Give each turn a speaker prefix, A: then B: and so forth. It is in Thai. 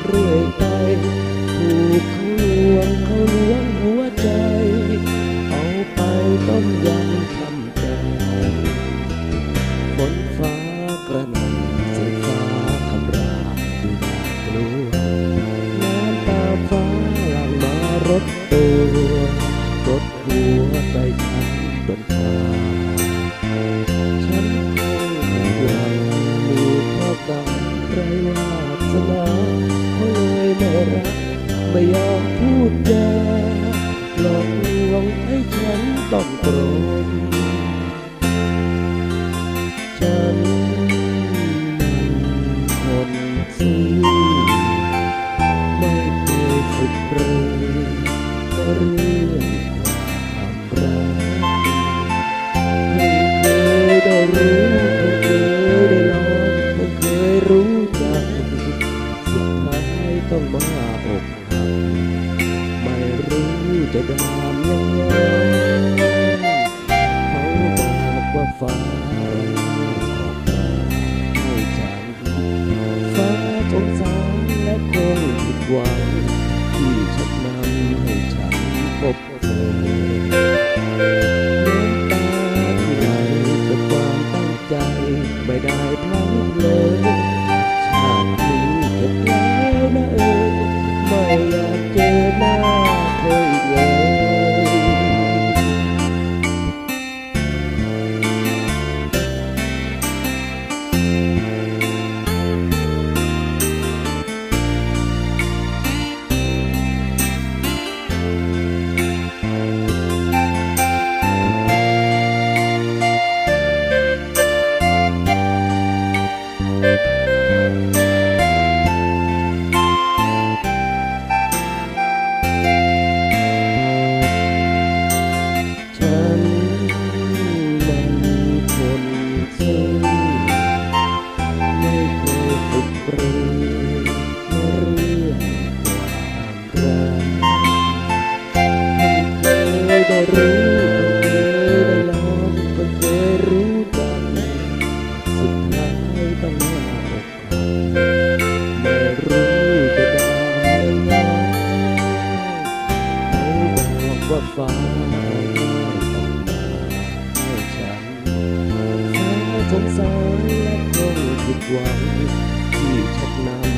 A: เรื่อยไปถูกเขาลวงหัวใจเอาไปต้มยำทำใจฝนฟ้ากระหน่ำเสียงฟ้าคำรามดูน่ากลัวน้ำตาฟ้าหลั่งมารดตัวรดหัวใจฉันจนตายฉันคงยังมีข้อกรรมไรวาสนาเขาเลยไม่รักไม่ยอมพูดจาหลอกลวงให้ฉันต้องโกรธฉันคนซื่อไม่เคยฝึกเรียนเรื่องความรักเพิ่งเคยได้รู้เพิ่งเคยได้ลองเพิ่งเคยรู้จักสุดท้ายต้องมาอกหักไม่รู้จะดามยังไงเขาบอกว่าฟ้าออกมาให้ฉันฟ้าสงสารและคงผิดหวังที่ชักนำให้ฉันพบเธอน้ำตาที่ไหลกับความตั้งใจไม่ได้พลั้งเลยชาตินี้เก็บแล้วนะไม่อยากเจอหน้าเธออีกเลยฉันมันคนซื่อไม่เคยฝึกเรียนเรื่องความรักเพิ่งเคยได้รู้เพิ่งเคยได้ลองเพิ่งเคยรู้จักสุดท้ายต้องมาอกหักไม่รู้จะดามยังไงเขาบอกว่าฟ้าสงสารและคงผิดหวังที่ชักนำ